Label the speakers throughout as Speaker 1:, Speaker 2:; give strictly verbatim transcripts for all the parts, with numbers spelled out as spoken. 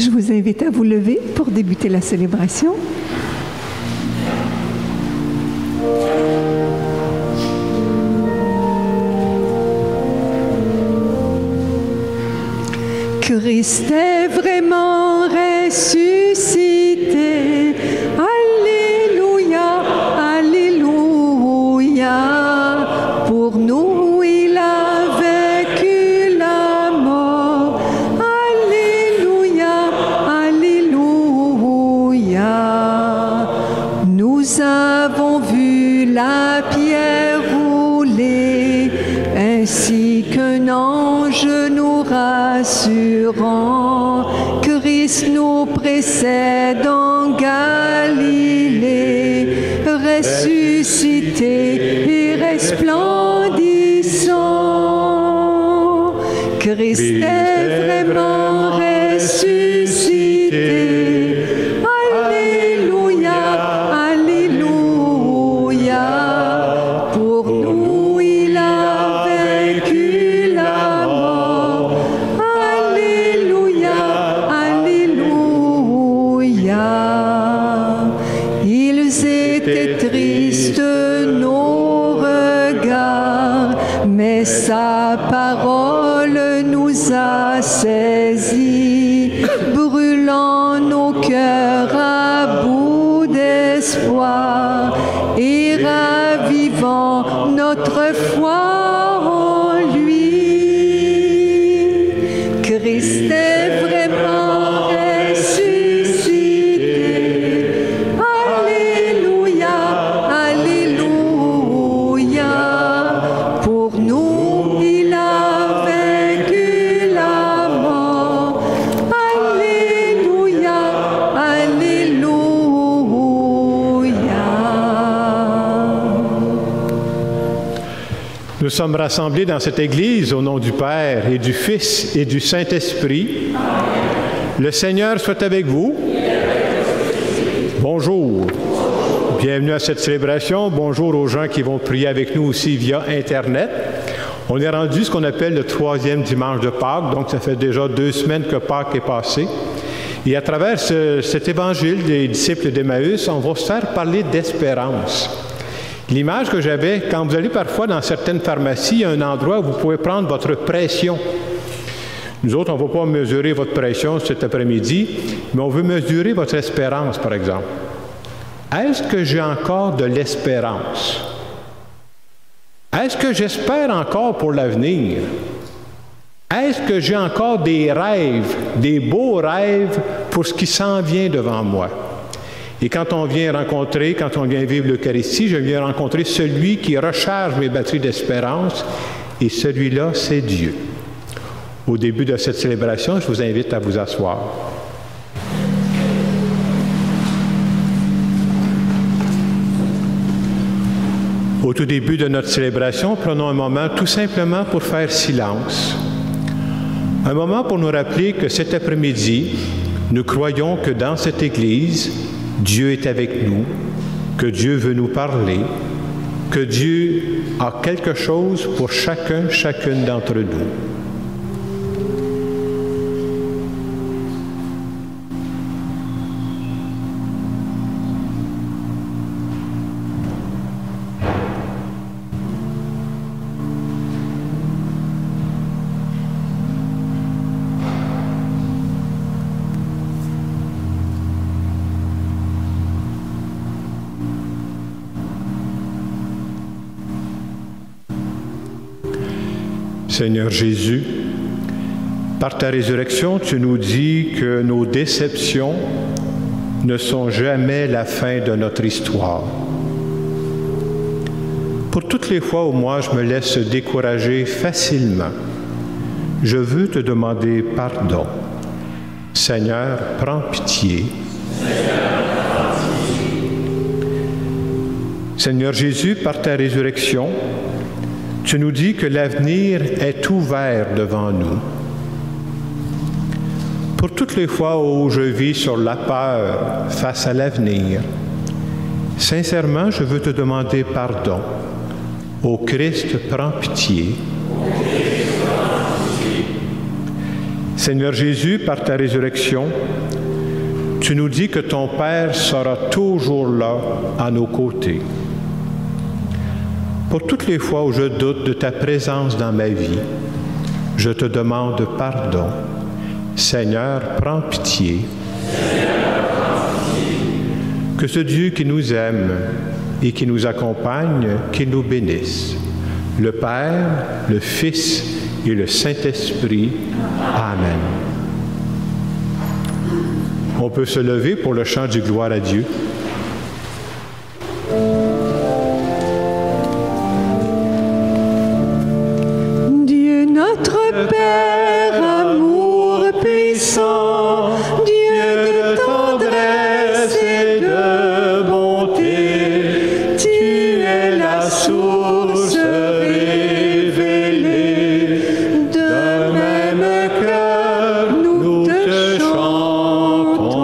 Speaker 1: Je vous invite à vous lever pour débuter la célébration. Christ est vraiment ressuscité. Alléluia, alléluia. Pour nous, il a vaincu la mort. Alléluia, alléluia. Nous avons vu la pierre rouler, ainsi qu'un ange nous rassurant. Christ nous précède en Galilée, ressuscité et resplendissant. Christ est vraiment ressuscité. Alléluia, alléluia. Pour nous, il a vaincu la mort. Alléluia, alléluia. Ils étaient tristes, nos regards, mais sa parole nous a saisis, brûlant nos cœurs à bout d'espoir et ravivant notre foi en lui. Christ est vraiment ressuscité. Alléluia, alléluia. Pour nous, il a vaincu la mort. Alléluia, alléluia.
Speaker 2: Nous sommes rassemblés dans cette Église au nom du Père et du Fils et du Saint-Esprit. Le Seigneur soit avec vous. Bonjour. Bienvenue à cette célébration. Bonjour aux gens qui vont prier avec nous aussi via Internet. On est rendu ce qu'on appelle le troisième dimanche de Pâques, donc ça fait déjà deux semaines que Pâques est passé. Et à travers ce, cet évangile des disciples d'Emmaüs, on va se faire parler d'espérance. L'image que j'avais, quand vous allez parfois dans certaines pharmacies, il y a un endroit où vous pouvez prendre votre pression. Nous autres, on ne va pas mesurer votre pression cet après-midi, mais on veut mesurer votre espérance, par exemple. Est-ce que j'ai encore de l'espérance? Est-ce que j'espère encore pour l'avenir? Est-ce que j'ai encore des rêves, des beaux rêves pour ce qui s'en vient devant moi? Et quand on vient rencontrer, quand on vient vivre l'Eucharistie, je viens rencontrer celui qui recharge mes batteries d'espérance, et celui-là, c'est Dieu. Au début de cette célébration, je vous invite à vous asseoir. Au tout début de notre célébration, prenons un moment tout simplement pour faire silence. Un moment pour nous rappeler que cet après-midi, nous croyons que dans cette Église, Dieu est avec nous, que Dieu veut nous parler, que Dieu a quelque chose pour chacun, chacune d'entre nous. Seigneur Jésus, par ta résurrection, tu nous dis que nos déceptions ne sont jamais la fin de notre histoire. Pour toutes les fois où moi je me laisse décourager facilement, je veux te demander pardon. Seigneur, prends pitié. Seigneur Jésus, par ta résurrection, tu nous dis que l'avenir est ouvert devant nous. Pour toutes les fois où je vis sur la peur face à l'avenir, sincèrement, je veux te demander pardon. Ô Christ, prends pitié. Seigneur Jésus, par ta résurrection, tu nous dis que ton Père sera toujours là à nos côtés. Pour toutes les fois où je doute de ta présence dans ma vie, je te demande pardon. Seigneur, prends pitié. Que ce Dieu qui nous aime et qui nous accompagne, qu'il nous bénisse. Le Père, le Fils et le Saint-Esprit. Amen. On peut se lever pour le chant du gloire à Dieu.
Speaker 1: Dieu notre Père, amour puissant, Dieu de tendresse et de bonté, tu es la source révélée. D'un même cœur, nous te chantons.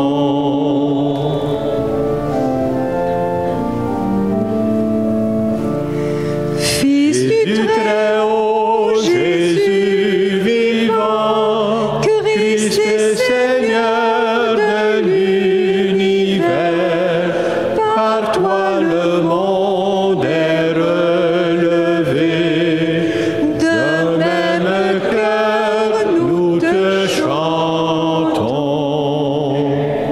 Speaker 1: Fils du Très-Haut, Jésus vivant, Christ est Seigneur de l'univers. Par toi le monde est relevé. D'un même cœur, nous te chantons.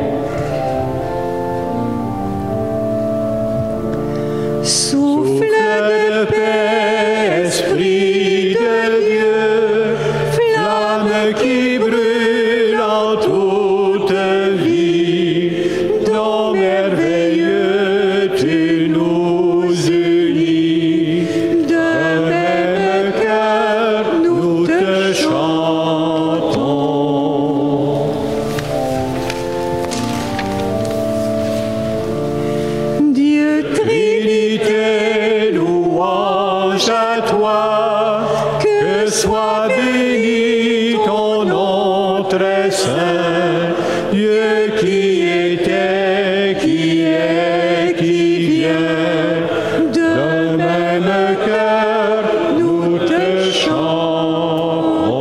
Speaker 1: Souffle de paix, Esprit de Dieu, flamme qui brûle en toute vie, don merveilleux tu nous unis. D'un même cœur, nous te chantons. Dieu Trinité, louange à toi, que soit béni ton nom très saint, Dieu qui était, qui est, qui vient. D'un même cœur, nous te chantons.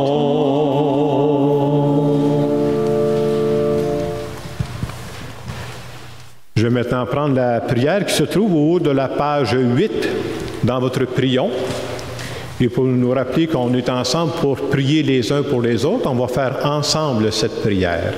Speaker 2: Je vais maintenant prendre la prière qui se trouve au haut de la page huit dans votre prion. Et pour nous rappeler qu'on est ensemble pour prier les uns pour les autres, on va faire ensemble cette prière.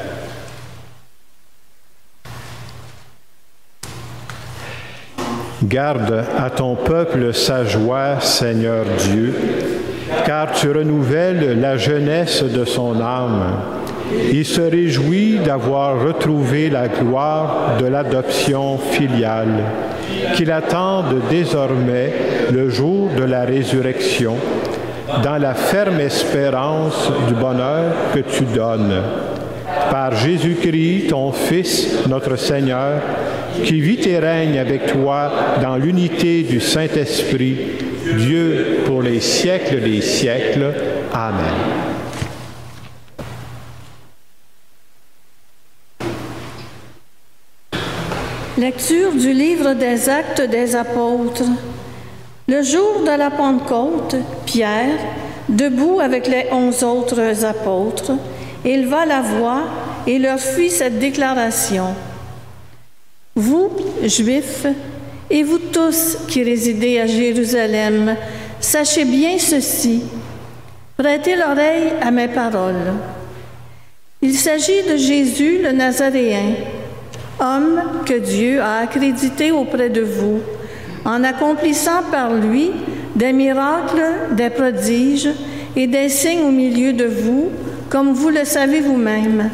Speaker 2: Garde à ton peuple sa joie, Seigneur Dieu, car tu renouvelles la jeunesse de son âme. Il se réjouit d'avoir retrouvé la gloire de l'adoption filiale, qu'il attende désormais le jour de la résurrection, dans la ferme espérance du bonheur que tu donnes. Par Jésus-Christ, ton Fils, notre Seigneur, qui vit et règne avec toi dans l'unité du Saint-Esprit, Dieu pour les siècles des siècles. Amen.
Speaker 3: Lecture du livre des Actes des Apôtres. Le jour de la Pentecôte, Pierre, debout avec les onze autres apôtres, éleva la voix et leur fit cette déclaration. « Vous, Juifs, et vous tous qui résidez à Jérusalem, sachez bien ceci. Prêtez l'oreille à mes paroles. Il s'agit de Jésus le Nazaréen, homme que Dieu a accrédité auprès de vous, en accomplissant par lui des miracles, des prodiges et des signes au milieu de vous, comme vous le savez vous-même.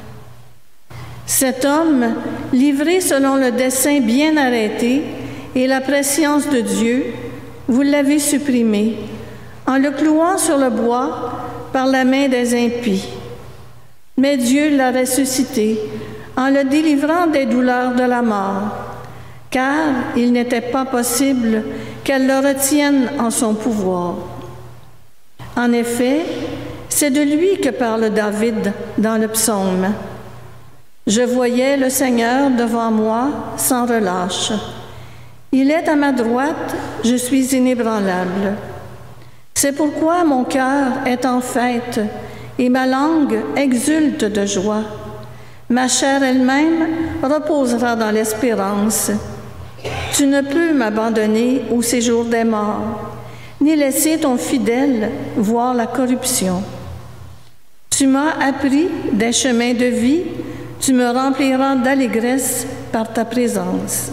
Speaker 3: Cet homme, livré selon le dessein bien arrêté et la prescience de Dieu, vous l'avez supprimé, en le clouant sur le bois par la main des impies. Mais Dieu l'a ressuscité, en le délivrant des douleurs de la mort, car il n'était pas possible qu'elle le retienne en son pouvoir. En effet, c'est de lui que parle David dans le psaume. « Je voyais le Seigneur devant moi sans relâche. Il est à ma droite, je suis inébranlable. C'est pourquoi mon cœur est en fête et ma langue exulte de joie. Ma chair elle-même reposera dans l'espérance. Tu ne peux m'abandonner au séjour des morts, ni laisser ton fidèle voir la corruption. Tu m'as appris des chemins de vie, tu me rempliras d'allégresse par ta présence.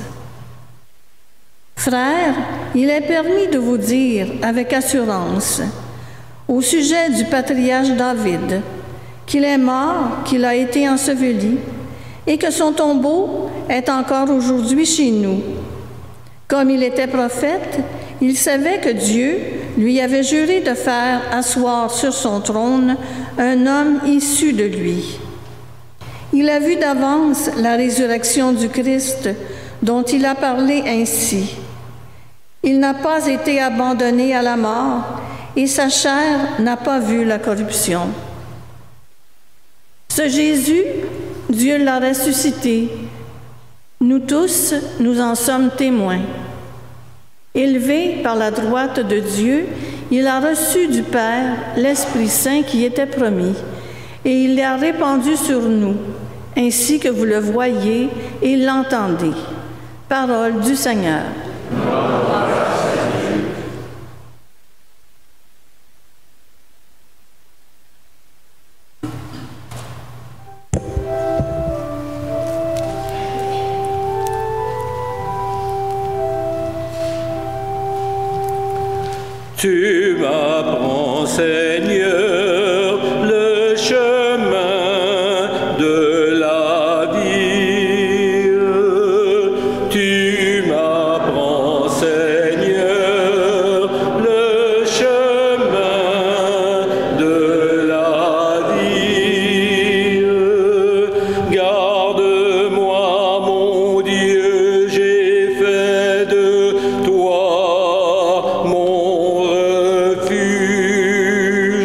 Speaker 3: Frères, il est permis de vous dire avec assurance, au sujet du patriarche David, qu'il est mort, qu'il a été enseveli, et que son tombeau est encore aujourd'hui chez nous. Comme il était prophète, il savait que Dieu lui avait juré de faire asseoir sur son trône un homme issu de lui. Il a vu d'avance la résurrection du Christ, dont il a parlé ainsi. Il n'a pas été abandonné à la mort, et sa chair n'a pas vu la corruption. Ce Jésus, Dieu l'a ressuscité. Nous tous, nous en sommes témoins. Élevé par la droite de Dieu, il a reçu du Père l'Esprit Saint qui était promis, et il l'a répandu sur nous, ainsi que vous le voyez et l'entendez. Parole du Seigneur.
Speaker 4: Tu m'apprends, Seigneur, le chemin de la vie. Tu m'apprends, Seigneur, le chemin de la vie. Garde-moi, mon Dieu, j'ai fait de toi mon refuge.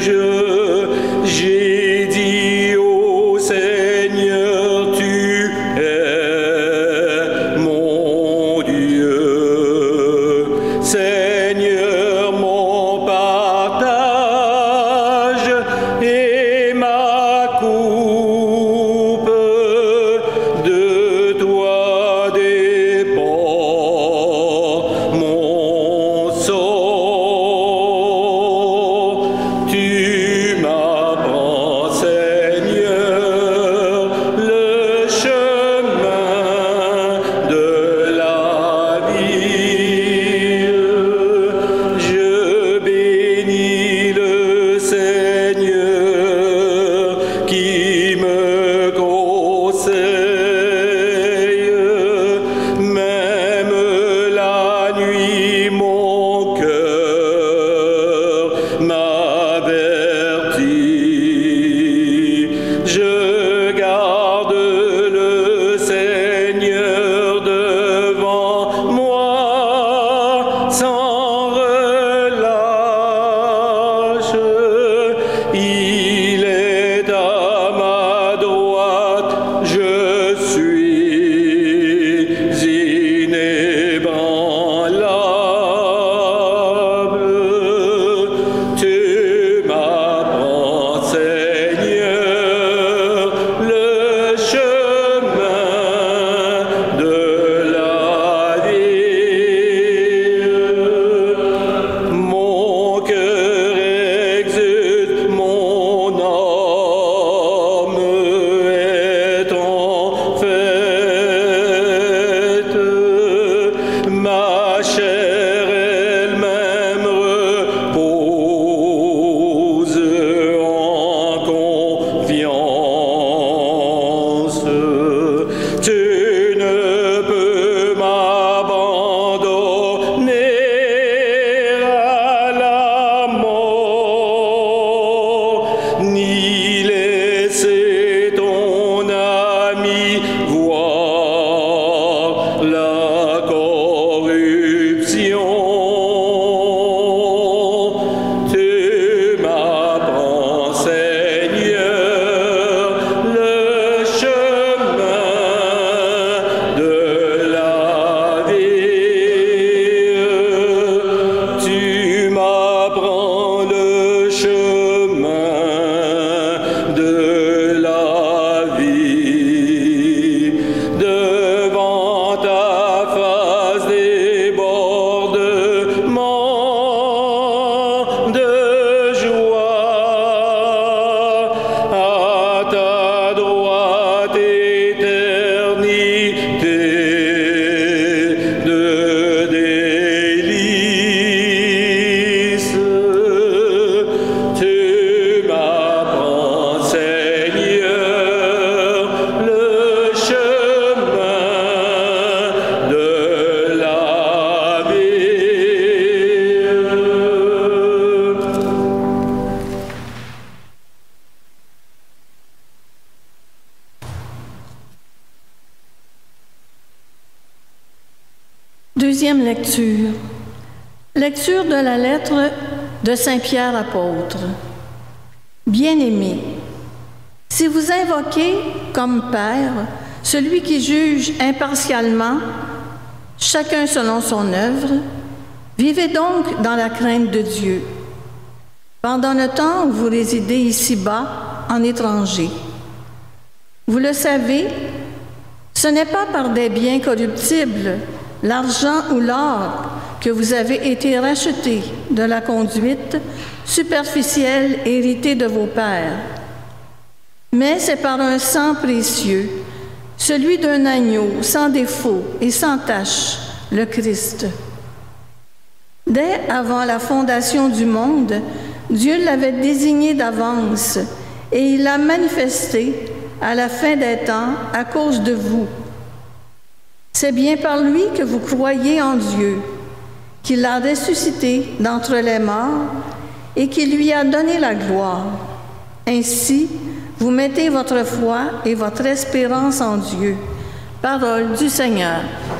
Speaker 3: Deuxième lecture. Lecture de la lettre de Saint Pierre apôtre. Bien-aimés, si vous invoquez comme Père celui qui juge impartialement, chacun selon son œuvre, vivez donc dans la crainte de Dieu, pendant le temps où vous résidez ici-bas en étranger. Vous le savez, ce n'est pas par des biens corruptibles, l'argent ou l'or, que vous avez été rachetés de la conduite superficielle héritée de vos pères. Mais c'est par un sang précieux, celui d'un agneau sans défaut et sans tache, le Christ. Dès avant la fondation du monde, Dieu l'avait désigné d'avance et il l'a manifesté à la fin des temps à cause de vous. C'est bien par lui que vous croyez en Dieu, qu'il l'a ressuscité d'entre les morts et qu'il lui a donné la gloire. Ainsi, vous mettez votre foi et votre espérance en Dieu. Parole du Seigneur.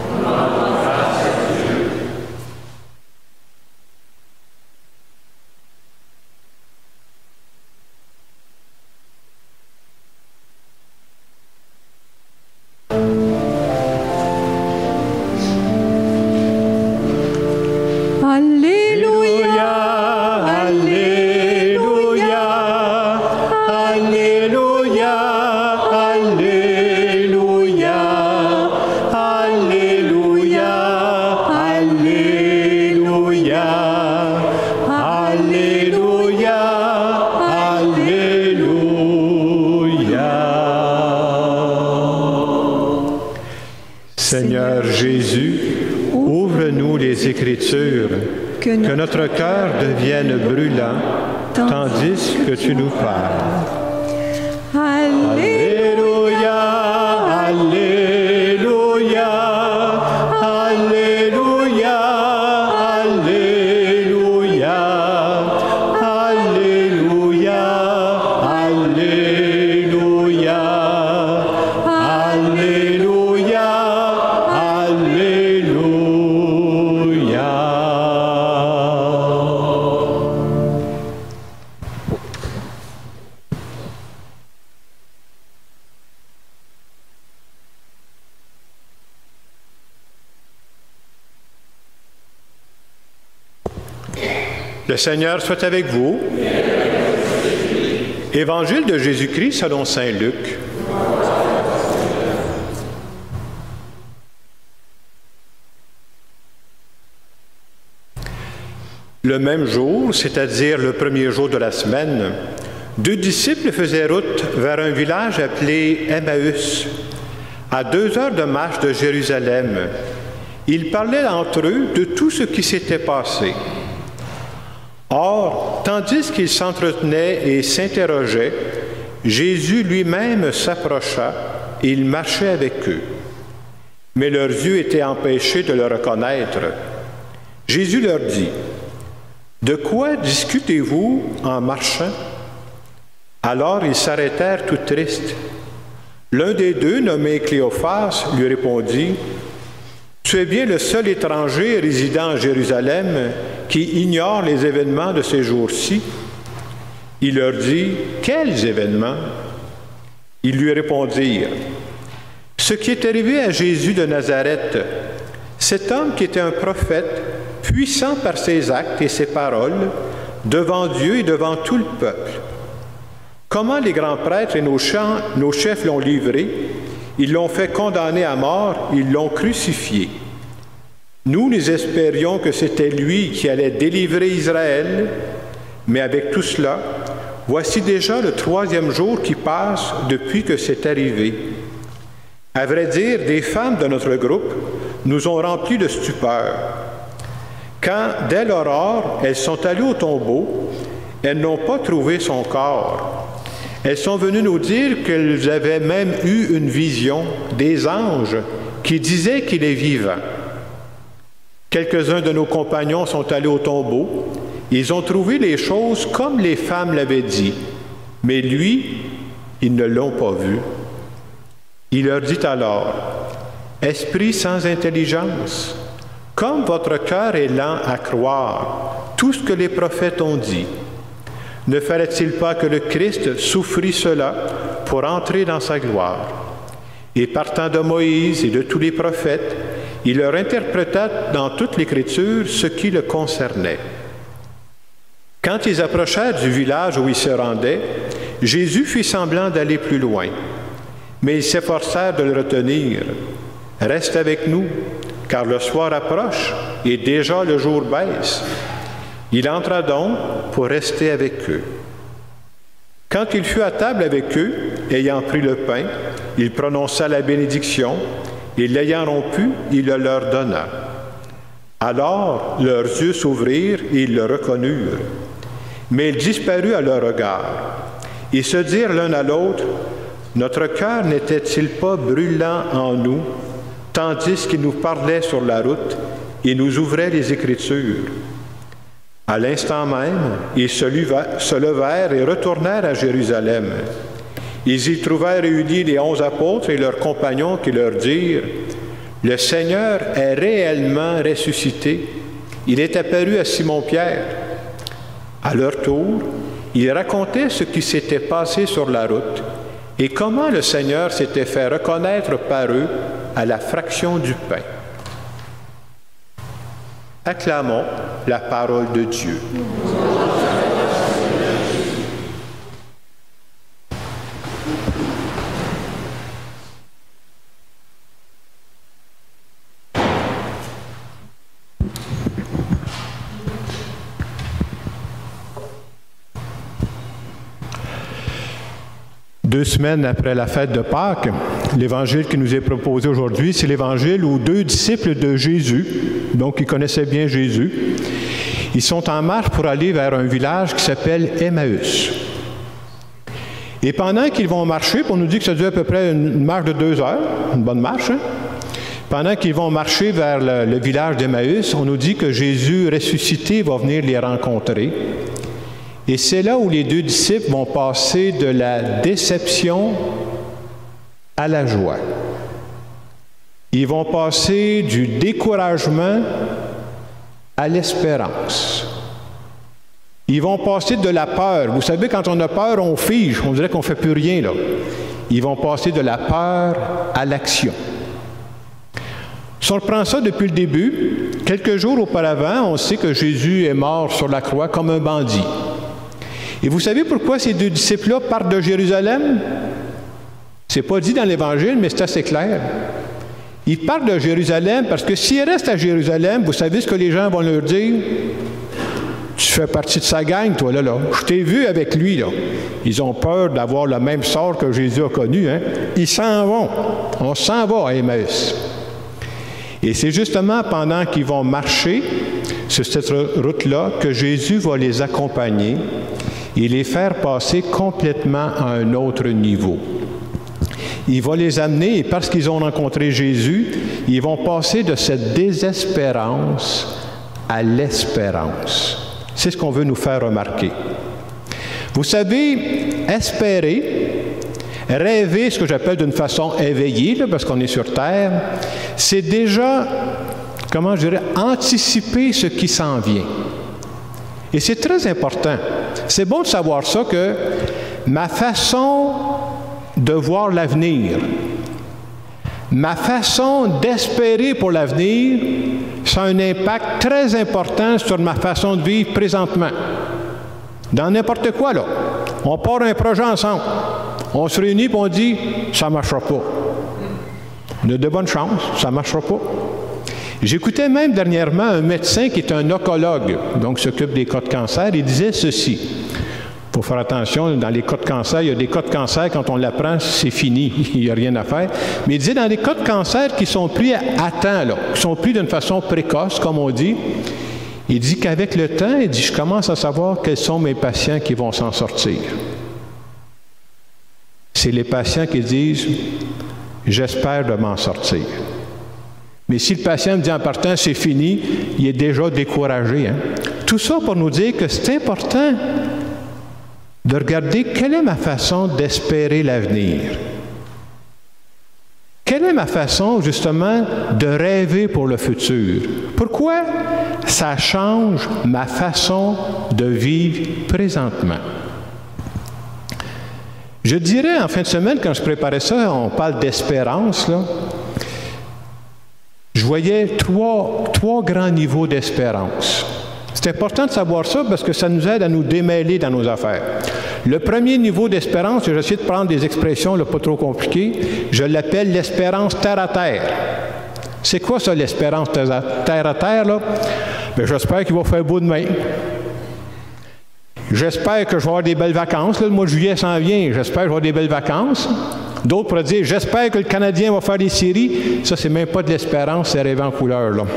Speaker 2: Seigneur Jésus, ouvre-nous les Écritures, que notre cœur devienne brûlant, tandis que tu nous parles. Alléluia, Alléluia, Alléluia, Alléluia, Alléluia, Alléluia, Alléluia. Le Seigneur soit avec vous. Évangile de Jésus-Christ selon saint Luc. Le même jour, c'est-à-dire le premier jour de la semaine, deux disciples faisaient route vers un village appelé Emmaüs, à deux heures de marche de Jérusalem. Ils parlaient entre eux de tout ce qui s'était passé. Or, tandis qu'ils s'entretenaient et s'interrogeaient, Jésus lui-même s'approcha et il marchait avec eux. Mais leurs yeux étaient empêchés de le reconnaître. Jésus leur dit, « De quoi discutez-vous en marchant? » Alors ils s'arrêtèrent tout tristes. L'un des deux, nommé Cléophas, lui répondit, « Tu es bien le seul étranger résidant à Jérusalem qui ignore les événements de ces jours-ci. » Il leur dit, « Quels événements? » Ils lui répondirent, « Ce qui est arrivé à Jésus de Nazareth, cet homme qui était un prophète, puissant par ses actes et ses paroles, devant Dieu et devant tout le peuple. Comment les grands prêtres et nos, chants, nos chefs l'ont livré, ils l'ont fait condamner à mort, ils l'ont crucifié. Nous, nous espérions que c'était lui qui allait délivrer Israël, mais avec tout cela, voici déjà le troisième jour qui passe depuis que c'est arrivé. À vrai dire, des femmes de notre groupe nous ont remplis de stupeur. Quand, dès l'aurore, elles sont allées au tombeau, elles n'ont pas trouvé son corps. Elles sont venues nous dire qu'elles avaient même eu une vision des anges qui disaient qu'il est vivant. Quelques-uns de nos compagnons sont allés au tombeau. Ils ont trouvé les choses comme les femmes l'avaient dit, mais lui, ils ne l'ont pas vu. Il leur dit alors, « Esprit sans intelligence, Comme votre cœur est lent à croire tout ce que les prophètes ont dit, ne fallait-il pas que le Christ souffrit cela pour entrer dans sa gloire? Et partant de Moïse et de tous les prophètes, il leur interpréta dans toute l'Écriture ce qui le concernait. Quand ils approchèrent du village où ils se rendaient, Jésus fit semblant d'aller plus loin. Mais ils s'efforcèrent de le retenir. « Reste avec nous, car le soir approche et déjà le jour baisse. » Il entra donc pour rester avec eux. Quand il fut à table avec eux, ayant pris le pain, il prononça la bénédiction, et l'ayant rompu, il le leur donna. Alors leurs yeux s'ouvrirent et ils le reconnurent. Mais il disparut à leur regard. Ils se dirent l'un à l'autre, « Notre cœur n'était-il pas brûlant en nous, tandis qu'il nous parlait sur la route et nous ouvrait les Écritures? » À l'instant même, ils se levèrent et retournèrent à Jérusalem. Ils y trouvèrent réunis les onze apôtres et leurs compagnons qui leur dirent, « Le Seigneur est réellement ressuscité. Il est apparu à Simon-Pierre. » À leur tour, ils racontaient ce qui s'était passé sur la route et comment le Seigneur s'était fait reconnaître par eux à la fraction du pain. Acclamons la parole de Dieu. Deux semaines après la fête de Pâques, l'évangile qui nous est proposé aujourd'hui, c'est l'évangile où deux disciples de Jésus, donc ils connaissaient bien Jésus, ils sont en marche pour aller vers un village qui s'appelle Emmaüs. Et pendant qu'ils vont marcher, on nous dit que ça dure à peu près une marche de deux heures, une bonne marche, hein? Pendant qu'ils vont marcher vers le, le village d'Emmaüs, on nous dit que Jésus ressuscité va venir les rencontrer. Et c'est là où les deux disciples vont passer de la déception à la joie. Ils vont passer du découragement à l'espérance. Ils vont passer de la peur. Vous savez, quand on a peur, on fige. On dirait qu'on ne fait plus rien, là. Ils vont passer de la peur à l'action. Si on reprend ça depuis le début, quelques jours auparavant, on sait que Jésus est mort sur la croix comme un bandit. Et vous savez pourquoi ces deux disciples-là partent de Jérusalem? Ce n'est pas dit dans l'Évangile, mais c'est assez clair. Ils partent de Jérusalem parce que s'ils restent à Jérusalem, vous savez ce que les gens vont leur dire? Tu fais partie de sa gang, toi, là, là. Je t'ai vu avec lui, là. Ils ont peur d'avoir le même sort que Jésus a connu, hein? Ils s'en vont. On s'en va à Emmaüs. Et c'est justement pendant qu'ils vont marcher sur cette route-là que Jésus va les accompagner et les faire passer complètement à un autre niveau. Il va les amener, et parce qu'ils ont rencontré Jésus, ils vont passer de cette désespérance à l'espérance. C'est ce qu'on veut nous faire remarquer. Vous savez, espérer, rêver, ce que j'appelle d'une façon éveillée, là, parce qu'on est sur Terre, c'est déjà, comment je dirais, anticiper ce qui s'en vient. Et c'est très important. C'est bon de savoir ça, que ma façon de voir l'avenir, ma façon d'espérer pour l'avenir, ça a un impact très important sur ma façon de vivre présentement. Dans n'importe quoi, là. On part un projet ensemble. On se réunit et on dit, ça ne marchera pas. On a de bonnes chances, ça ne marchera pas. J'écoutais même dernièrement un médecin qui est un oncologue, donc s'occupe des cas de cancer, il disait ceci. Il faut faire attention, dans les cas de cancer, il y a des cas de cancer, quand on l'apprend, c'est fini, il n'y a rien à faire. Mais il disait, dans les cas de cancer qui sont pris à temps, là, qui sont pris d'une façon précoce, comme on dit, il dit qu'avec le temps, il dit, je commence à savoir quels sont mes patients qui vont s'en sortir. C'est les patients qui disent, j'espère de m'en sortir. Mais si le patient me dit en partant, c'est fini, il est déjà découragé. Hein? Tout ça pour nous dire que c'est important de regarder quelle est ma façon d'espérer l'avenir. Quelle est ma façon, justement, de rêver pour le futur? Pourquoi ça change ma façon de vivre présentement? Je dirais, en fin de semaine, quand je préparais ça, on parle d'espérance, là. Je voyais trois, trois grands niveaux d'espérance. C'est important de savoir ça parce que ça nous aide à nous démêler dans nos affaires. Le premier niveau d'espérance, j'essaie de prendre des expressions là, pas trop compliquées, je l'appelle l'espérance terre à terre. C'est quoi ça, l'espérance terre à terre, là? Bien, j'espère qu'il va faire beau demain. J'espère que je vais avoir des belles vacances. Là, le mois de juillet s'en vient. J'espère que je vais avoir des belles vacances. D'autres pourraient dire, j'espère que le Canadien va faire des séries. Ça, c'est même pas de l'espérance, c'est rêver en couleur, là.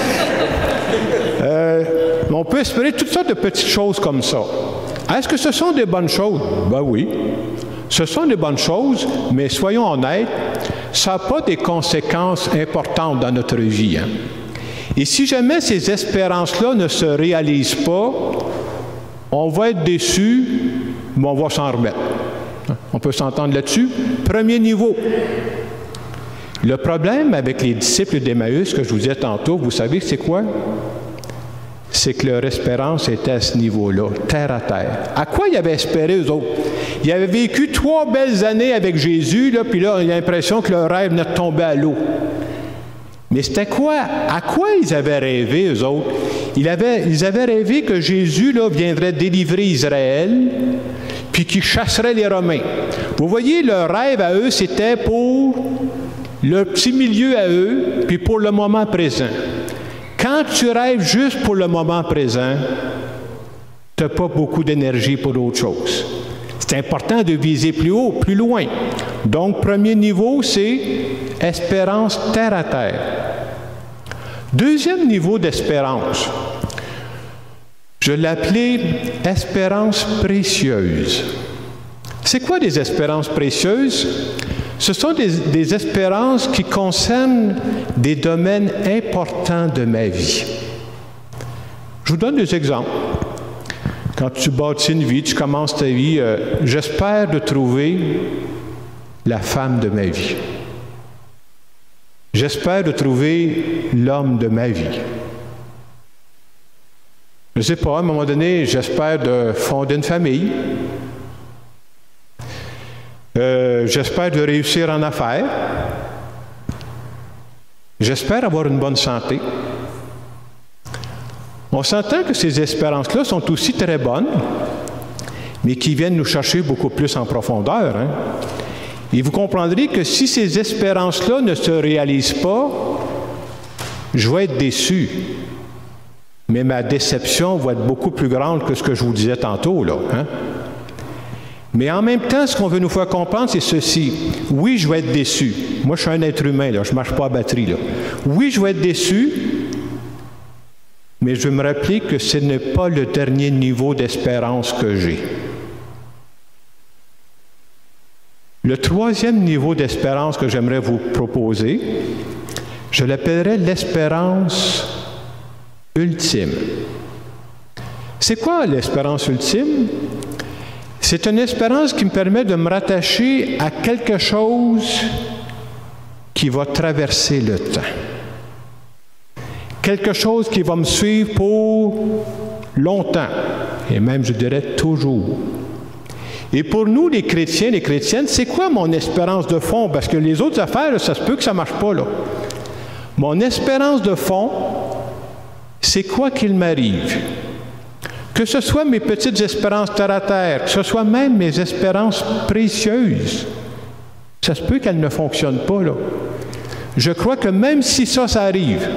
Speaker 2: euh, on peut espérer toutes sortes de petites choses comme ça. Est-ce que ce sont des bonnes choses? Ben oui. Ce sont des bonnes choses, mais soyons honnêtes, ça n'a pas des conséquences importantes dans notre vie. Hein? Et si jamais ces espérances-là ne se réalisent pas, on va être déçu, mais on va s'en remettre. On peut s'entendre là-dessus. Premier niveau. Le problème avec les disciples d'Emmaüs, que je vous disais tantôt, vous savez c'est quoi? C'est que leur espérance était à ce niveau-là, terre à terre. À quoi ils avaient espéré, eux autres? Ils avaient vécu trois belles années avec Jésus, là, puis là, il y a l'impression que leur rêve venait de tomber à l'eau. Mais c'était quoi? À quoi ils avaient rêvé, eux autres? Ils avaient, ils avaient rêvé que Jésus là, viendrait délivrer Israël, puis qu'il chasserait les Romains. Vous voyez, leur rêve à eux, c'était pour leur petit milieu à eux, puis pour le moment présent. Quand tu rêves juste pour le moment présent, tu n'as pas beaucoup d'énergie pour d'autres choses. C'est important de viser plus haut, plus loin. Donc, premier niveau, c'est espérance terre à terre. Deuxième niveau d'espérance, je l'ai appelé espérance précieuse. C'est quoi des espérances précieuses? Ce sont des, des espérances qui concernent des domaines importants de ma vie. Je vous donne des exemples. Quand tu bâtis une vie, tu commences ta vie, euh, j'espère de trouver la femme de ma vie. J'espère de trouver l'homme de ma vie. Je ne sais pas, à un moment donné, j'espère de fonder une famille. Euh, j'espère de réussir en affaires. J'espère avoir une bonne santé. On s'entend que ces espérances-là sont aussi très bonnes, mais qui viennent nous chercher beaucoup plus en profondeur. Hein? Et vous comprendrez que si ces espérances-là ne se réalisent pas, je vais être déçu. Mais ma déception va être beaucoup plus grande que ce que je vous disais tantôt, là. Hein? Mais en même temps, ce qu'on veut nous faire comprendre, c'est ceci. Oui, je vais être déçu. Moi, je suis un être humain, là. Je ne marche pas à batterie, là. Oui, je vais être déçu, mais je veux me rappeler que ce n'est pas le dernier niveau d'espérance que j'ai. Le troisième niveau d'espérance que j'aimerais vous proposer, je l'appellerais l'espérance ultime. C'est quoi l'espérance ultime? C'est une espérance qui me permet de me rattacher à quelque chose qui va traverser le temps. Quelque chose qui va me suivre pour longtemps, et même, je dirais, toujours. Et pour nous, les chrétiens, les chrétiennes, c'est quoi mon espérance de fond? Parce que les autres affaires, là, ça se peut que ça ne marche pas, là. Mon espérance de fond, c'est quoi qu'il m'arrive? Que ce soit mes petites espérances terre à terre, que ce soit même mes espérances précieuses, ça se peut qu'elles ne fonctionnent pas, là. Je crois que même si ça, ça arrive,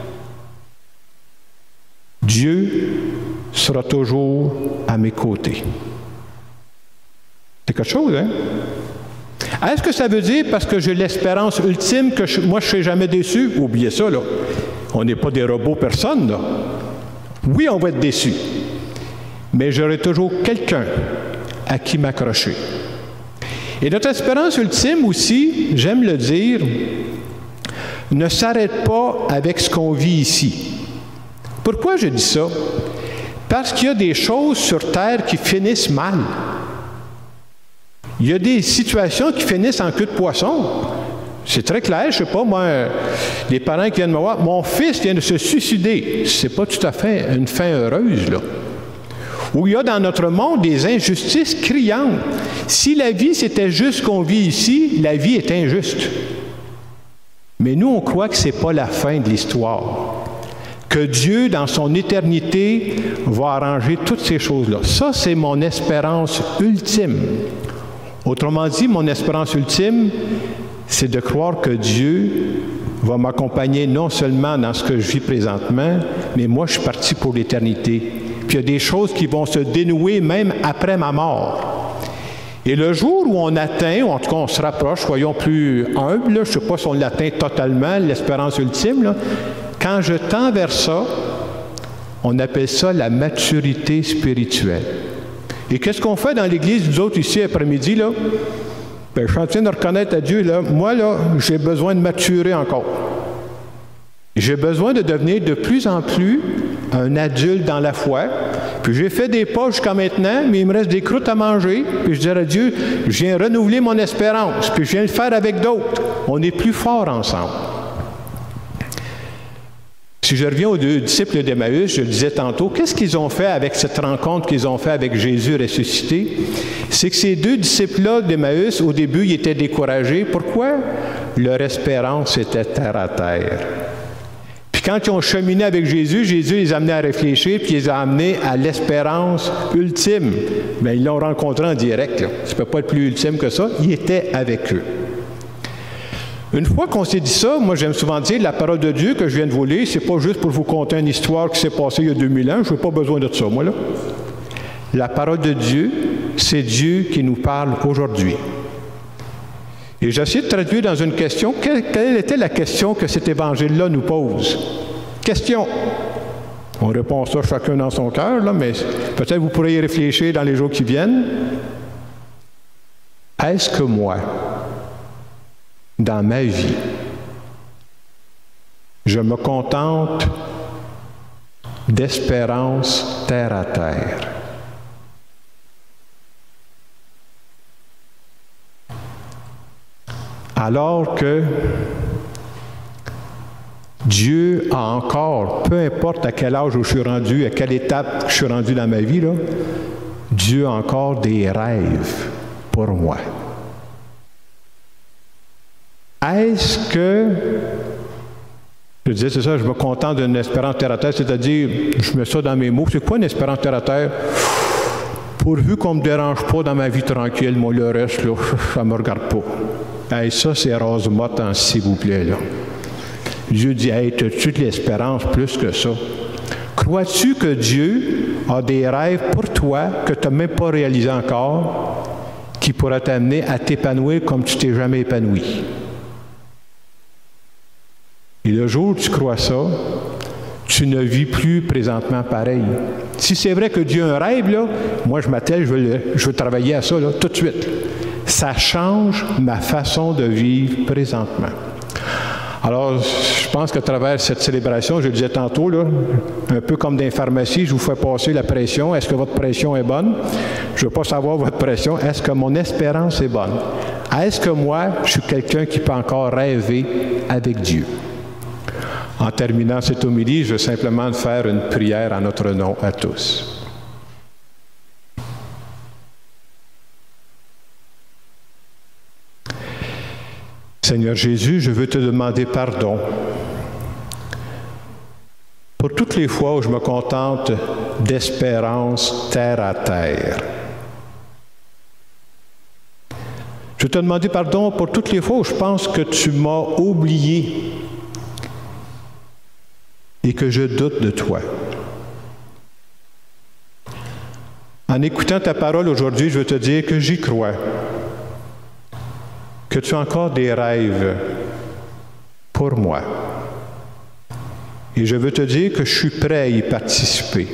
Speaker 2: Dieu sera toujours à mes côtés. C'est quelque chose, hein? Est-ce que ça veut dire, parce que j'ai l'espérance ultime, que je, moi, je ne serai jamais déçu? Oubliez ça, là. On n'est pas des robots, personne, là. Oui, on va être déçu. Mais j'aurai toujours quelqu'un à qui m'accrocher. Et notre espérance ultime aussi, j'aime le dire, ne s'arrête pas avec ce qu'on vit ici. Pourquoi je dis ça? Parce qu'il y a des choses sur Terre qui finissent mal. Il y a des situations qui finissent en queue de poisson. C'est très clair, je ne sais pas, moi, les parents qui viennent me voir, mon fils vient de se suicider. Ce n'est pas tout à fait une fin heureuse, là. Où il y a dans notre monde des injustices criantes. Si la vie, c'était juste qu'on vit ici, la vie est injuste. Mais nous, on croit que ce n'est pas la fin de l'histoire. Que Dieu, dans son éternité, va arranger toutes ces choses-là. Ça, c'est mon espérance ultime. Autrement dit, mon espérance ultime, c'est de croire que Dieu va m'accompagner non seulement dans ce que je vis présentement, mais moi, je suis parti pour l'éternité. Puis il y a des choses qui vont se dénouer même après ma mort. Et le jour où on atteint, ou en tout cas on se rapproche, soyons plus humbles, là, je ne sais pas si on l'atteint totalement, l'espérance ultime, là, quand je tends vers ça, on appelle ça la maturité spirituelle. Et qu'est-ce qu'on fait dans l'Église, nous autres, ici, après-midi, là? Bien, je suis en train de reconnaître à Dieu, là, moi, là, j'ai besoin de maturer encore. J'ai besoin de devenir de plus en plus un adulte dans la foi. Puis j'ai fait des pas jusqu'à maintenant, mais il me reste des croûtes à manger. Puis je dirais à Dieu, je viens renouveler mon espérance. Puis je viens le faire avec d'autres. On est plus forts ensemble. Si je reviens aux deux disciples d'Emmaüs, je le disais tantôt, qu'est-ce qu'ils ont fait avec cette rencontre qu'ils ont fait avec Jésus ressuscité? C'est que ces deux disciples-là d'Emmaüs, au début, ils étaient découragés. Pourquoi? Leur espérance était terre à terre. Puis quand ils ont cheminé avec Jésus, Jésus les a amenés à réfléchir, puis ils les a amenés à l'espérance ultime. Bien, ils l'ont rencontré en direct, là. Ça ne peut pas être plus ultime que ça. Il était avec eux. Une fois qu'on s'est dit ça, moi j'aime souvent dire, la parole de Dieu que je viens de vous lire, c'est pas juste pour vous conter une histoire qui s'est passée il y a deux mille ans, je n'ai pas besoin de ça, moi, là. La parole de Dieu, c'est Dieu qui nous parle aujourd'hui. Et j'essaie de traduire dans une question, quelle, quelle était la question que cet évangile-là nous pose? Question. On répond ça chacun dans son cœur, là, mais peut-être vous pourrez y réfléchir dans les jours qui viennent. Est-ce que moi, dans ma vie, je me contente d'espérance terre à terre? Alors que Dieu a encore, peu importe à quel âge je suis rendu, à quelle étape je suis rendu dans ma vie, là, Dieu a encore des rêves pour moi. Est-ce que, je disais, c'est ça, je me contente d'une espérance terre à terre, c'est-à-dire, je mets ça dans mes mots, c'est quoi une espérance terre à terre? Pourvu qu'on ne me dérange pas dans ma vie tranquille, moi, le reste, là, ça ne me regarde pas. Hey, ça, c'est rase-motte, hein, s'il vous plaît, là. Dieu dit, hey, as-tu de l'espérance plus que ça? Crois-tu que Dieu a des rêves pour toi que tu n'as même pas réalisés encore, qui pourraient t'amener à t'épanouir comme tu t'es jamais épanoui? Et le jour où tu crois ça, tu ne vis plus présentement pareil. Si c'est vrai que Dieu a un rêve, là, moi je m'attelle, je veux, le, je veux travailler à ça là, tout de suite. Ça change ma façon de vivre présentement. Alors, je pense qu'à travers cette célébration, je le disais tantôt, là, un peu comme dans les pharmacies, je vous fais passer la pression. Est-ce que votre pression est bonne? Je ne veux pas savoir votre pression. Est-ce que mon espérance est bonne? Est-ce que moi, je suis quelqu'un qui peut encore rêver avec Dieu? En terminant cette homélie, je veux simplement faire une prière en notre nom à tous. Seigneur Jésus, je veux te demander pardon pour toutes les fois où je me contente d'espérance terre à terre. Je veux te demander pardon pour toutes les fois où je pense que tu m'as oublié et que je doute de toi. En écoutant ta parole aujourd'hui, je veux te dire que j'y crois, que tu as encore des rêves pour moi. Et je veux te dire que je suis prêt à y participer.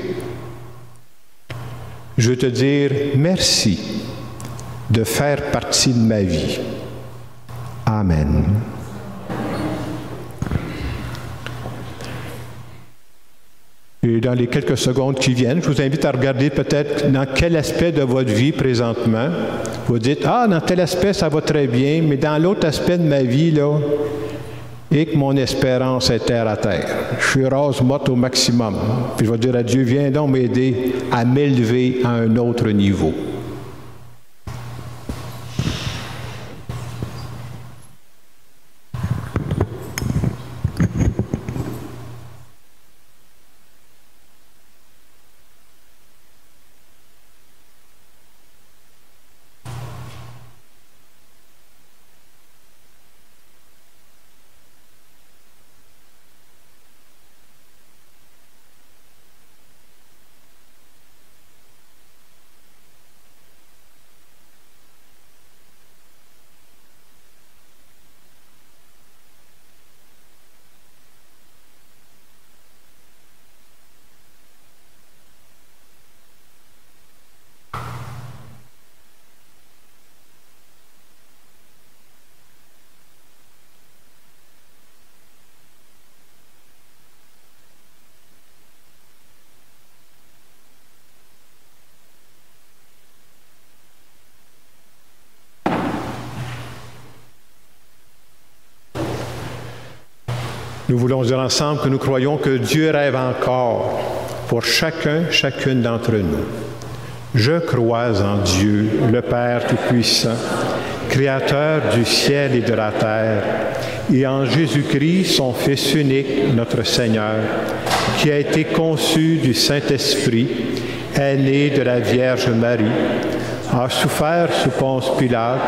Speaker 2: Je veux te dire merci de faire partie de ma vie. Amen. Et dans les quelques secondes qui viennent, je vous invite à regarder peut-être dans quel aspect de votre vie présentement. Vous dites, ah, dans tel aspect, ça va très bien, mais dans l'autre aspect de ma vie, là, et que mon espérance est terre à terre. Je suis rase morte au maximum. Puis je vais dire à Dieu, viens donc m'aider à m'élever à un autre niveau. Nous voulons dire ensemble que nous croyons que Dieu rêve encore pour chacun, chacune d'entre nous. Je crois en Dieu, le Père Tout-Puissant, Créateur du ciel et de la terre, et en Jésus-Christ, son Fils unique, notre Seigneur, qui a été conçu du Saint-Esprit, est né de la Vierge Marie, a souffert sous Ponce Pilate,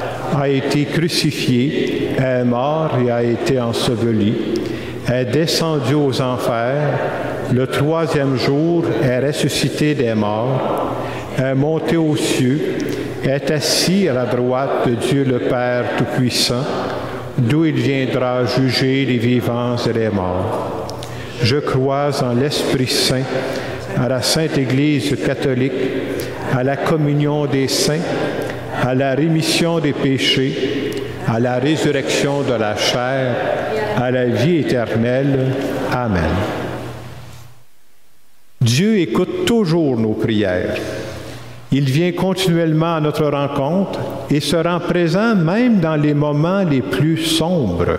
Speaker 2: a été crucifié, est mort et a été enseveli, est descendu aux enfers, le troisième jour est ressuscité des morts, est monté aux cieux, est assis à la droite de Dieu le Père Tout-Puissant, d'où il viendra juger les vivants et les morts. Je crois en l'Esprit Saint, à la Sainte Église catholique, à la communion des saints, à la rémission des péchés, à la résurrection de la chair, à la vie éternelle. Amen. Dieu écoute toujours nos prières. Il vient continuellement à notre rencontre et se rend présent même dans les moments les plus sombres.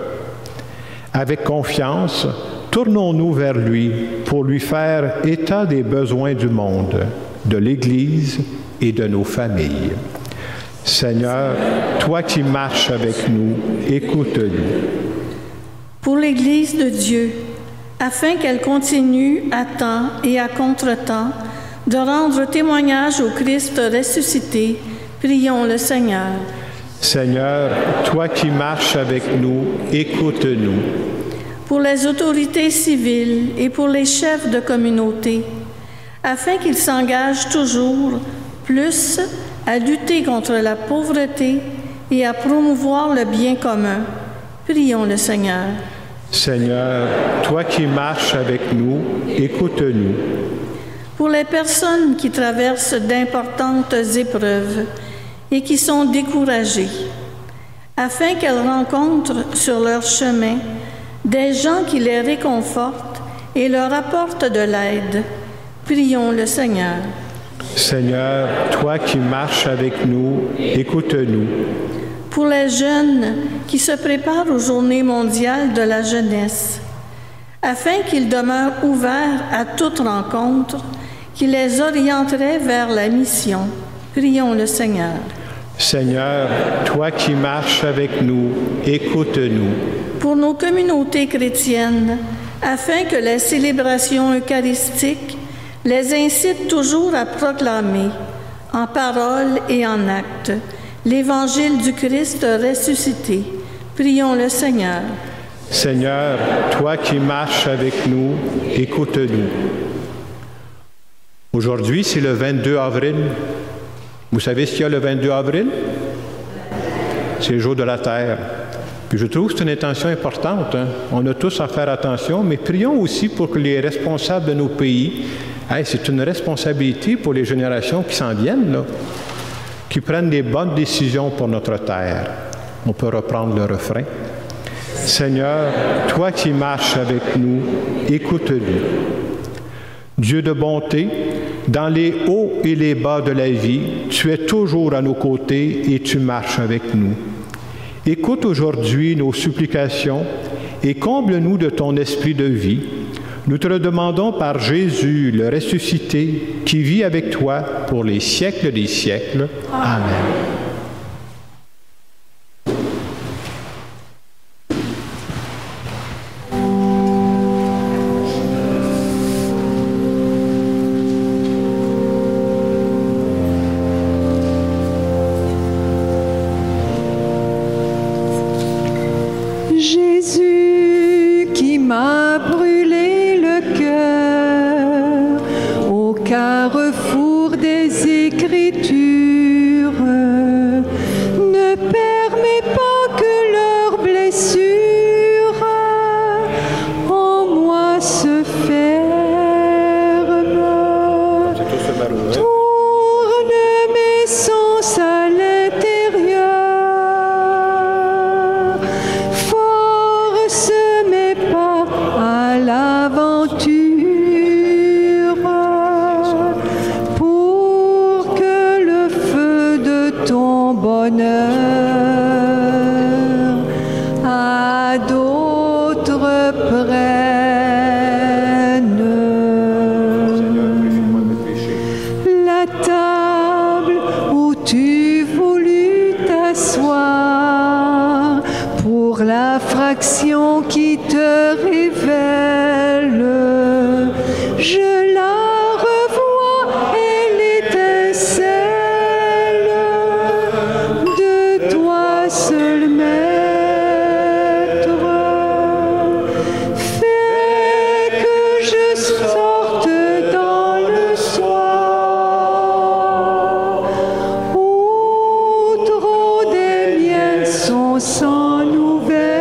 Speaker 2: Avec confiance, tournons-nous vers lui pour lui faire état des besoins du monde, de l'Église et de nos familles. Seigneur, toi qui marches avec nous, écoute-nous.
Speaker 3: Pour l'Église de Dieu, afin qu'elle continue à temps et à contre-temps de rendre témoignage au Christ ressuscité, prions le Seigneur.
Speaker 2: Seigneur, toi qui marches avec nous, écoute-nous.
Speaker 3: Pour les autorités civiles et pour les chefs de communauté, afin qu'ils s'engagent toujours plus à lutter contre la pauvreté et à promouvoir le bien commun, prions le Seigneur.
Speaker 2: Seigneur, toi qui marches avec nous, écoute-nous.
Speaker 3: Pour les personnes qui traversent d'importantes épreuves et qui sont découragées, afin qu'elles rencontrent sur leur chemin des gens qui les réconfortent et leur apportent de l'aide, prions le Seigneur.
Speaker 2: Seigneur, toi qui marches avec nous, écoute-nous.
Speaker 3: Pour les jeunes qui se préparent aux Journées mondiales de la jeunesse, afin qu'ils demeurent ouverts à toute rencontre qui les orienterait vers la mission, prions le Seigneur.
Speaker 2: Seigneur, toi qui marches avec nous, écoute-nous.
Speaker 3: Pour nos communautés chrétiennes, afin que les célébrations eucharistiques les incitent toujours à proclamer, en parole et en acte, l'Évangile du Christ ressuscité. Prions le Seigneur.
Speaker 2: Seigneur, toi qui marches avec nous, écoute-nous. Aujourd'hui, c'est le vingt-deux avril. Vous savez ce qu'il y a le vingt-deux avril? C'est le jour de la Terre. Puis je trouve que c'est une intention importante. Hein? On a tous à faire attention, mais prions aussi pour que les responsables de nos pays, hey, c'est une responsabilité pour les générations qui s'en viennent, là, qui prennent des bonnes décisions pour notre terre. On peut reprendre le refrain. Seigneur, toi qui marches avec nous, écoute-nous. Dieu de bonté, dans les hauts et les bas de la vie, tu es toujours à nos côtés et tu marches avec nous. Écoute aujourd'hui nos supplications et comble-nous de ton esprit de vie. Nous te le demandons par Jésus, le ressuscité, qui vit avec toi pour les siècles des siècles. Amen.
Speaker 1: Jésus qui m'a brûlé le cœur au carrefour des Écritures, ne permets pas que leurs blessures en moi se ferment. Tourne mes sens à l'intérieur. Pour que le feu de ton bonheur à d'autres prenne. La table où tu voulus t'asseoir pour la fraction qui te révèle, je la revois, elle étincelle de toi seul maître. Fais que je sorte dans le soir où trop des miens sont sans nouvelles.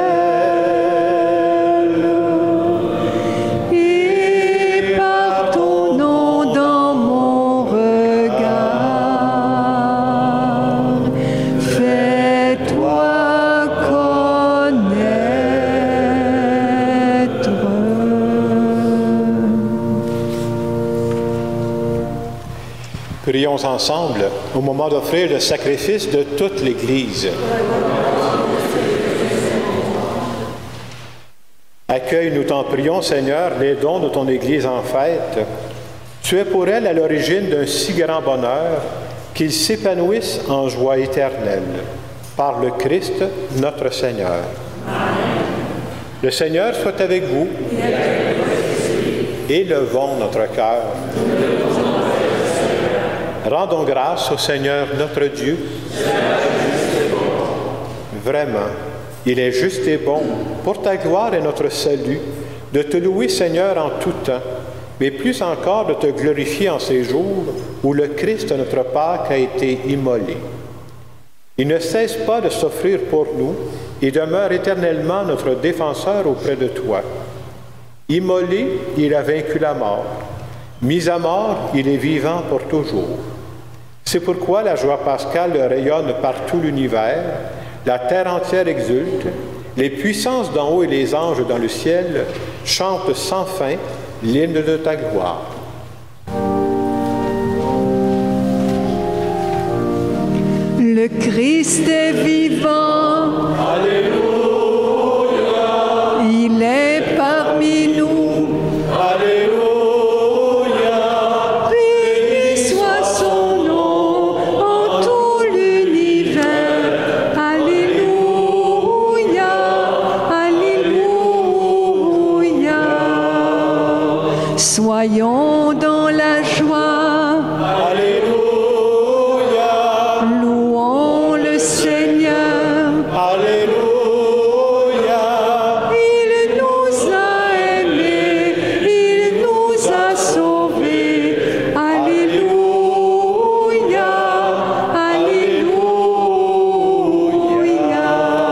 Speaker 2: Prions ensemble au moment d'offrir le sacrifice de toute l'Église. Accueille, nous t'en prions, Seigneur, les dons de ton Église en fête. Tu es pour elle à l'origine d'un si grand bonheur qu'ils s'épanouissent en joie éternelle. Par le Christ, notre Seigneur. Amen. Le Seigneur soit avec vous. Élevons notre cœur. Rendons grâce au Seigneur notre Dieu. Vraiment, il est juste et bon, pour ta gloire et notre salut, de te louer, Seigneur, en tout temps, mais plus encore de te glorifier en ces jours où le Christ, notre Pâque, a été immolé. Il ne cesse pas de s'offrir pour nous et demeure éternellement notre défenseur auprès de toi. Immolé, il a vaincu la mort. Mis à mort, il est vivant pour toujours. C'est pourquoi la joie pascale rayonne par tout l'univers, la terre entière exulte, les puissances d'en haut et les anges dans le ciel chantent sans fin l'hymne de ta gloire.
Speaker 1: Le Christ est vivant.
Speaker 4: Alléluia.
Speaker 1: Il est parmi nous.
Speaker 4: Alléluia.
Speaker 1: Béni soit son nom en tout l'univers. Alléluia. Alléluia. Soyons dans la joie.
Speaker 4: Alléluia.
Speaker 1: Louons le Seigneur.
Speaker 4: Alléluia.
Speaker 1: Il nous a aimés, il nous a sauvés. Alléluia, Alléluia.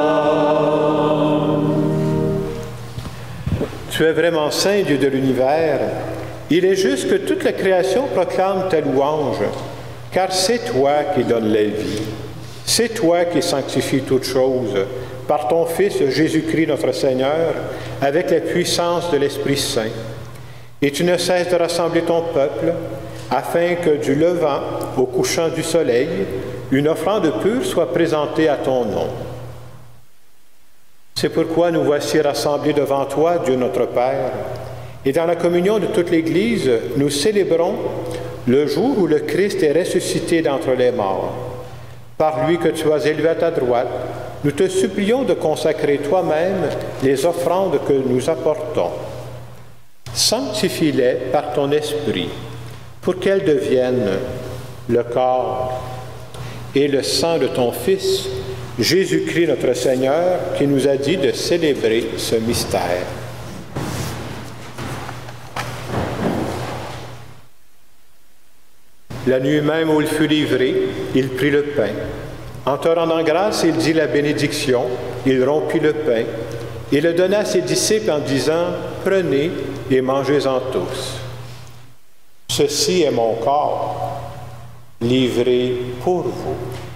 Speaker 2: Tu es vraiment saint, Dieu de l'univers. Il est juste que toute la création proclame ta louange, car c'est toi qui donnes la vie. C'est toi qui sanctifies toutes choses, par ton Fils Jésus-Christ notre Seigneur, avec la puissance de l'Esprit Saint. Et tu ne cesses de rassembler ton peuple, afin que du levant au couchant du soleil, une offrande pure soit présentée à ton nom. C'est pourquoi nous voici rassemblés devant toi, Dieu notre Père, et dans la communion de toute l'Église, nous célébrons le jour où le Christ est ressuscité d'entre les morts. Par lui que tu as élevé à ta droite, nous te supplions de consacrer toi-même les offrandes que nous apportons. Sanctifie-les par ton esprit, pour qu'elles deviennent le corps et le sang de ton Fils, Jésus-Christ notre Seigneur, qui nous a dit de célébrer ce mystère. La nuit même où il fut livré, il prit le pain. En te rendant grâce, il dit la bénédiction, il rompit le pain et le donna à ses disciples en disant, « Prenez et mangez-en tous. Ceci est mon corps, livré pour vous. »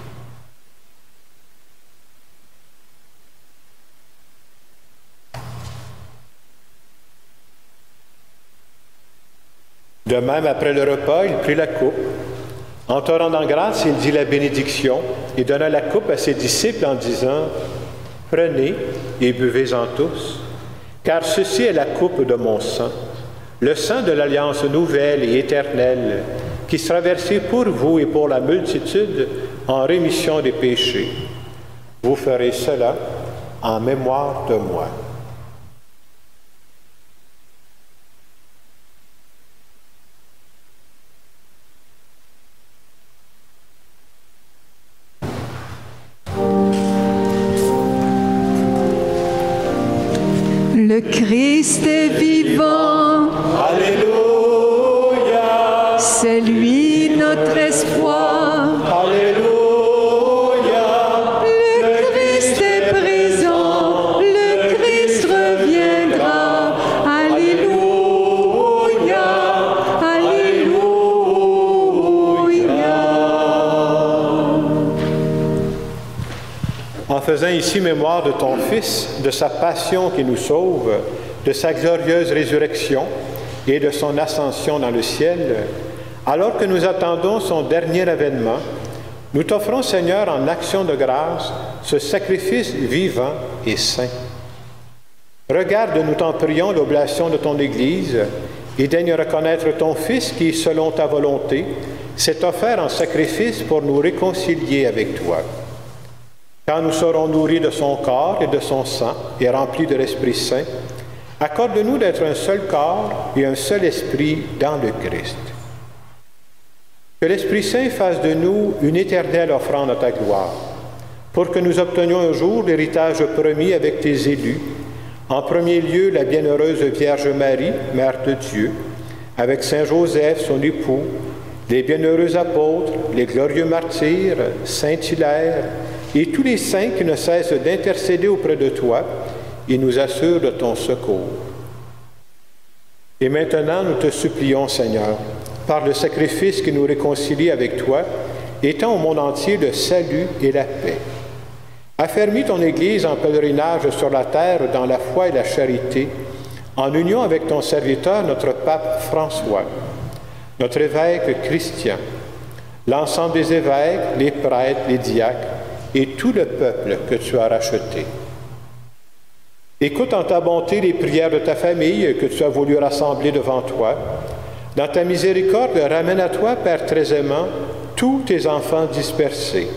Speaker 2: De même, après le repas, il prit la coupe. En te rendant grâce, il dit la bénédiction et donna la coupe à ses disciples en disant, « Prenez et buvez-en tous, car ceci est la coupe de mon sang, le sang de l'alliance nouvelle et éternelle, qui sera versé pour vous et pour la multitude en rémission des péchés. Vous ferez cela en mémoire de moi. »
Speaker 1: Le Christ est vivant.
Speaker 4: Alléluia.
Speaker 1: C'est lui notre espoir.
Speaker 4: Alléluia.
Speaker 1: Le Christ est présent. Le Christ reviendra. Alléluia. Alléluia.
Speaker 2: En faisant ici mémoire de ton Fils, de sa passion qui nous sauve, de sa glorieuse résurrection et de son ascension dans le ciel, alors que nous attendons son dernier avènement, nous t'offrons, Seigneur, en action de grâce, ce sacrifice vivant et saint. Regarde, nous t'en prions, l'oblation de ton Église et daigne reconnaître ton Fils qui, selon ta volonté, s'est offert en sacrifice pour nous réconcilier avec toi. Quand nous serons nourris de son corps et de son sang et remplis de l'Esprit Saint, accorde-nous d'être un seul corps et un seul esprit dans le Christ. Que l'Esprit Saint fasse de nous une éternelle offrande à ta gloire, pour que nous obtenions un jour l'héritage promis avec tes élus, en premier lieu la bienheureuse Vierge Marie, Mère de Dieu, avec Saint Joseph, son époux, les bienheureux apôtres, les glorieux martyrs, Saint Hilaire, et tous les saints qui ne cessent d'intercéder auprès de toi et nous assurent de ton secours. Et maintenant, nous te supplions, Seigneur, par le sacrifice qui nous réconcilie avec toi, étends au monde entier le salut et la paix. Affermis ton Église en pèlerinage sur la terre dans la foi et la charité, en union avec ton serviteur, notre pape François, notre évêque Christian, l'ensemble des évêques, les prêtres, les diacres, et tout le peuple que tu as racheté. Écoute en ta bonté les prières de ta famille que tu as voulu rassembler devant toi. Dans ta miséricorde, ramène à toi, Père très aimant, tous tes enfants dispersés.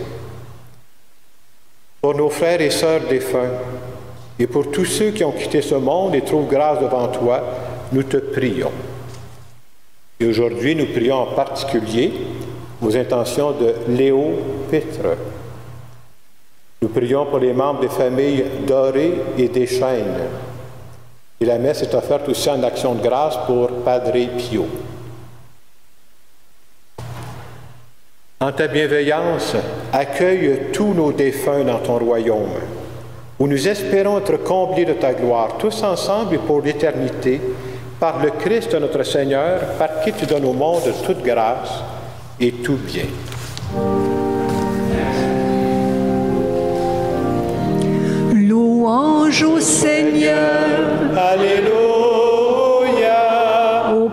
Speaker 2: Pour nos frères et sœurs défunts, et pour tous ceux qui ont quitté ce monde et trouvent grâce devant toi, nous te prions. Et aujourd'hui, nous prions en particulier aux intentions de Léo Pitre. Nous prions pour les membres des familles Doré et Deschaines. Et la messe est offerte aussi en action de grâce pour Padre Pio. En ta bienveillance, accueille tous nos défunts dans ton royaume, où nous espérons être comblés de ta gloire, tous ensemble et pour l'éternité, par le Christ notre Seigneur, par qui tu donnes au monde toute grâce et tout bien.
Speaker 1: Louange au Seigneur.
Speaker 4: Alléluia.
Speaker 1: Au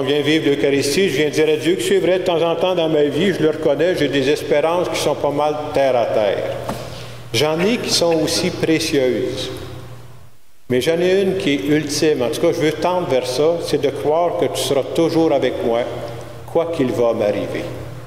Speaker 2: on vient vivre l'Eucharistie, je viens dire à Dieu que c'est vrai, de temps en temps dans ma vie, je le reconnais, j'ai des espérances qui sont pas mal terre à terre. J'en ai qui sont aussi précieuses. Mais j'en ai une qui est ultime. En tout cas, je veux tendre vers ça, c'est de croire que tu seras toujours avec moi, quoi qu'il va m'arriver.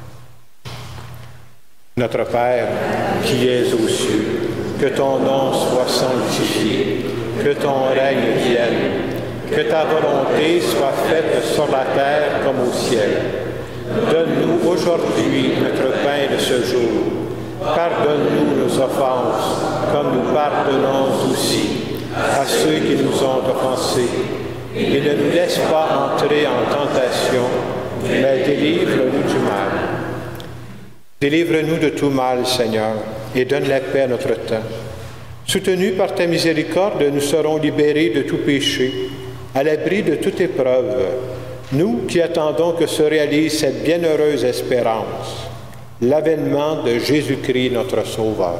Speaker 2: Notre Père, qui es aux cieux, que ton nom soit sanctifié, que ton règne vienne, que ta volonté soit faite sur la terre comme au ciel. Donne-nous aujourd'hui notre pain de ce jour. Pardonne-nous nos offenses, comme nous pardonnons aussi à ceux qui nous ont offensés. Et ne nous laisse pas entrer en tentation, mais délivre-nous du mal. Délivre-nous de tout mal, Seigneur, et donne la paix à notre temps. Soutenus par ta miséricorde, nous serons libérés de tout péché, à l'abri de toute épreuve, nous qui attendons que se réalise cette bienheureuse espérance, l'avènement de Jésus-Christ, notre Sauveur.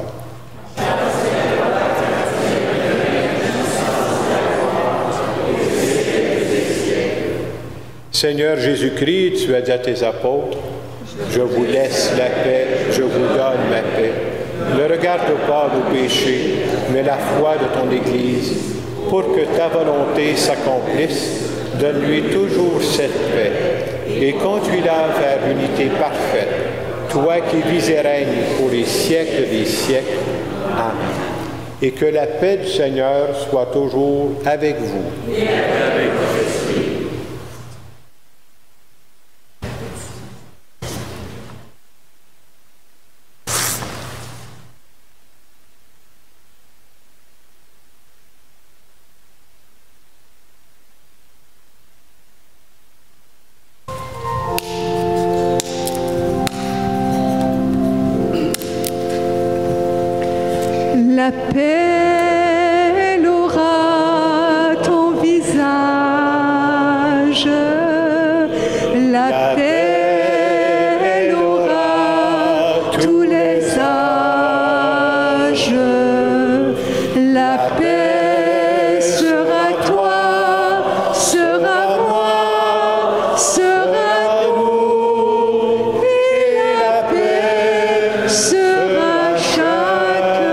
Speaker 2: Seigneur Jésus-Christ, tu as dit à tes apôtres, « Je vous laisse la paix, je vous donne ma paix. Ne regarde pas nos péchés, mais la foi de ton Église. Pour que ta volonté s'accomplisse, donne-lui toujours cette paix et conduis-la vers l'unité parfaite, toi qui vis et règnes pour les siècles des siècles. Amen. Et que la paix du Seigneur soit toujours avec vous. Et avec votre esprit.
Speaker 1: La paix aura ton visage, la, la paix aura tous les âges, la paix sera toi, sera moi, sera nous, et la paix sera chacun.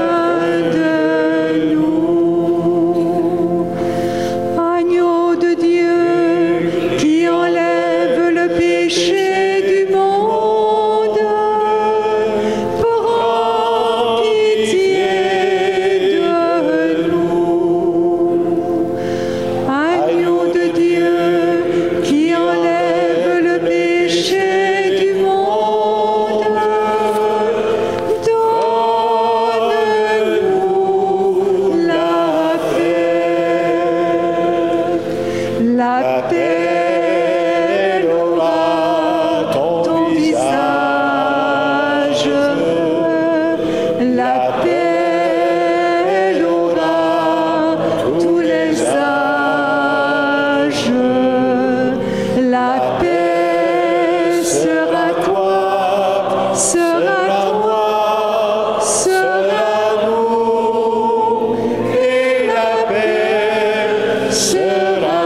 Speaker 1: La paix aura ton visage, la paix aura tous les âges, la paix sera toi, sera toi, sera nous, et la paix sera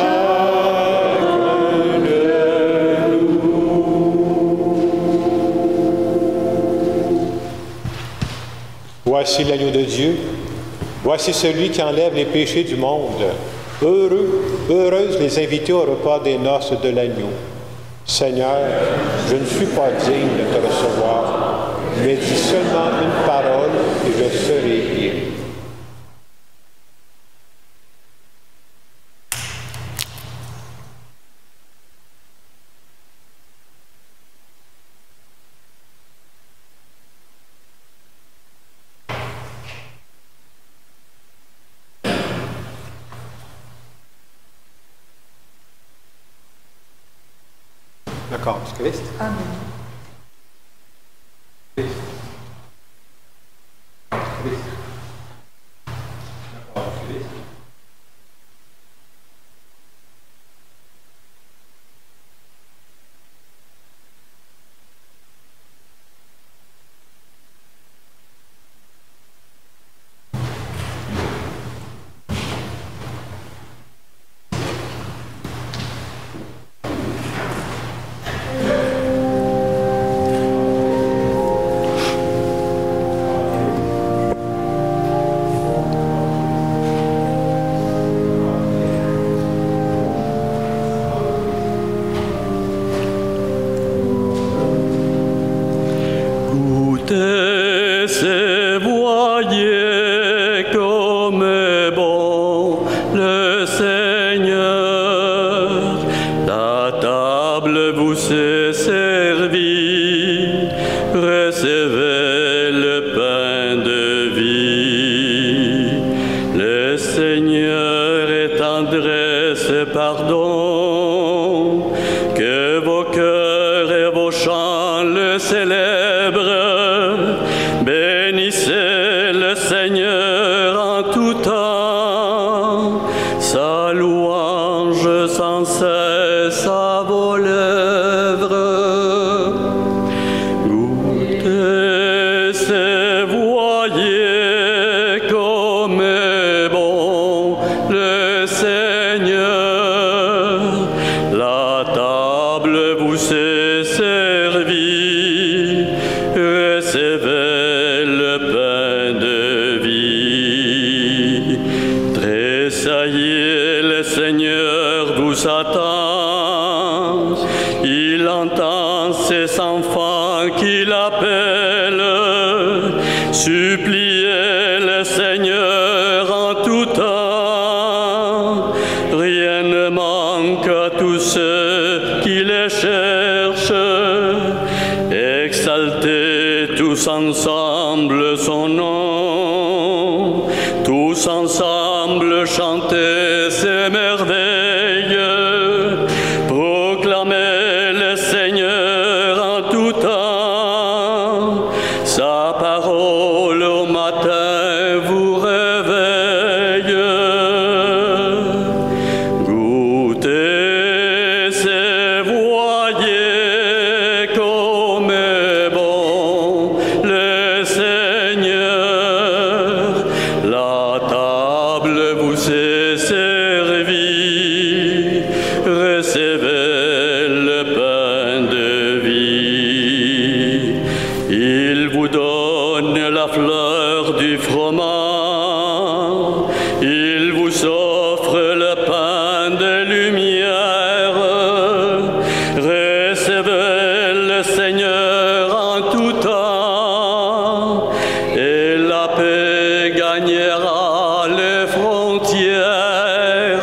Speaker 2: Voici l'agneau de Dieu, voici celui qui enlève les péchés du monde. Heureux, heureuses les invités au repas des noces de l'agneau. Seigneur, je ne suis pas digne de te recevoir, mais dis seulement une parole et je serai guéri. Le corps du Christ. Amen. Christ. Christ. Le corps du Christ.
Speaker 5: vie. Recevez le pain de vie. Le Seigneur est tendresse et pardon. Que vos cœurs et vos chants le célèbrent. Bénissez le Seigneur en tout temps. Sa louange sans cesse à vos lèvres. Goûtez et voyez comme est bon le Seigneur. La table vous est servie. Recevez le pain de vie. Tressaillez, le Seigneur vous attend. Il entend ses enfants qui l'appellent. Suppliez le Seigneur en tout temps. Rien ne manque à tous ceux qui les cherchent. Exaltez tous ensemble son nom. Tous ensemble chantez ses merveilles. Proclamez le Seigneur en tout temps. Sa parole au matin vous réveille. Goûtez et voyez comme est bon le Seigneur. La table vous est servie. Recevez le pain de vie. Il vous donne la fleur du froment. Il vous offre le pain de lumière. Recevez le Seigneur en tout temps. Et la paix gagnera les frontières.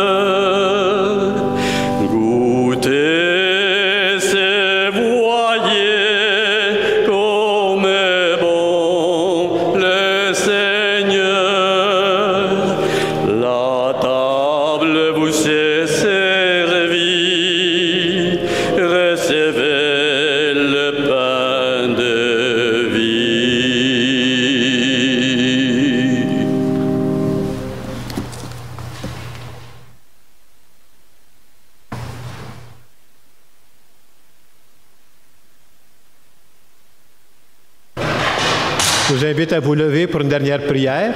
Speaker 5: Goûtez et voyez comme est bon le Seigneur. La table vous est servie. Recevez le pain de vie.
Speaker 2: Je vous invite à vous lever pour une dernière prière.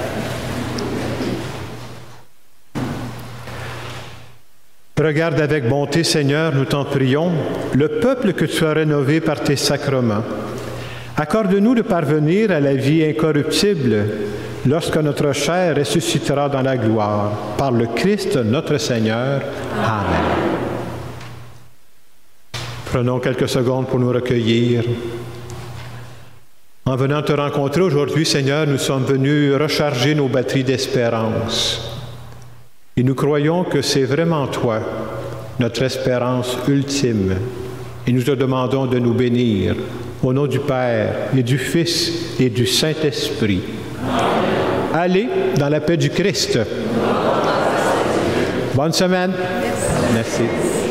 Speaker 2: Regarde avec bonté, Seigneur, nous t'en prions, le peuple que tu as rénové par tes sacrements. Accorde-nous de parvenir à la vie incorruptible lorsque notre chair ressuscitera dans la gloire. Par le Christ notre Seigneur. Amen. Prenons quelques secondes pour nous recueillir. En venant te rencontrer aujourd'hui, Seigneur, nous sommes venus recharger nos batteries d'espérance. Et nous croyons que c'est vraiment toi, notre espérance ultime. Et nous te demandons de nous bénir, au nom du Père, et du Fils, et du Saint-Esprit. Allez dans la paix du Christ. Bonne semaine. Merci.